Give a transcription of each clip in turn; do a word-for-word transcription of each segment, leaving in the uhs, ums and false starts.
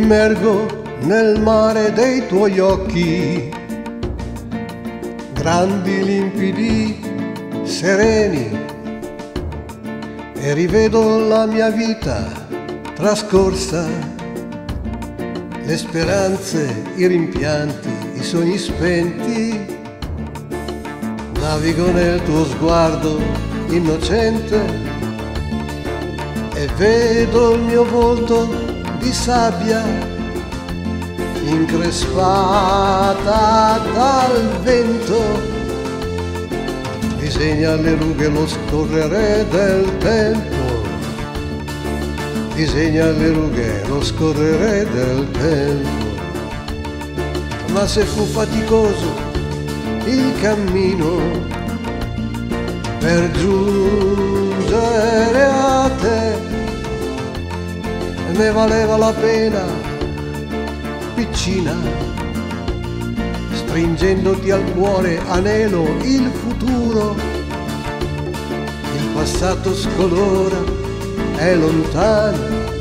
immergo nel mare dei tuoi occhi, grandi, limpidi, sereni, e rivedo la mia vita trascorsa, le speranze, i rimpianti, i sogni spenti. Navigo nel tuo sguardo innocente e vedo il mio volto di sabbia increspata dal vento. Disegna le rughe lo scorrere del tempo, disegna le rughe lo scorrere del tempo. Ma se fu faticoso il cammino per giungere a te, ne valeva la pena, piccina, stringendoti al cuore anelo il futuro. Il passato scolora, è lontano,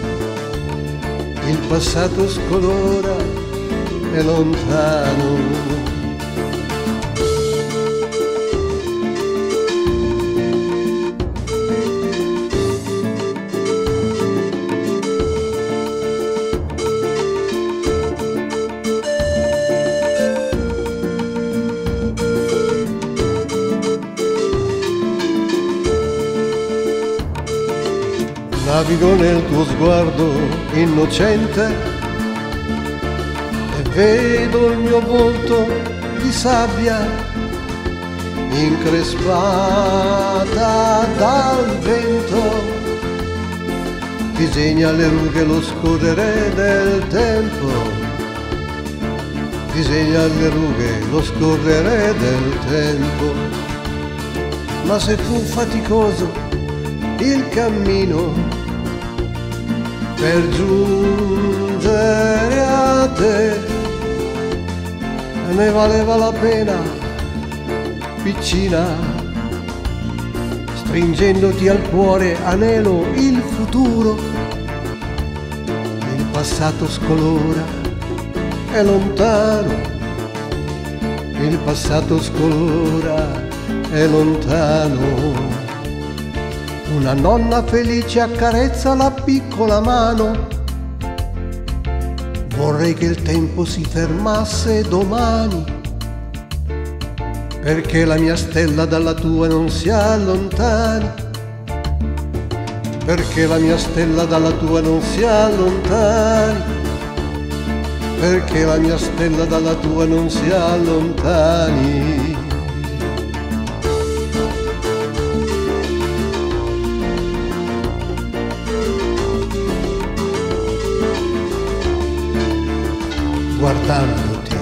il passato scolora, è lontano. Navigo nel tuo sguardo innocente e vedo il mio volto di sabbia increspata dal vento. Disegna le rughe lo scorrere del tempo, disegna le rughe lo scorrere del tempo. Ma se fu faticoso il cammino per giungere a te, ne valeva la pena, piccina, stringendoti al cuore anelo il futuro. Il passato scolora, è lontano, il passato scolora, è lontano. Una nonna felice accarezza la piccola mano. Vorrei che il tempo si fermasse domani, perché la mia stella dalla tua non si allontani, perché la mia stella dalla tua non si allontani, perché la mia stella dalla tua non si allontani. Guardandoti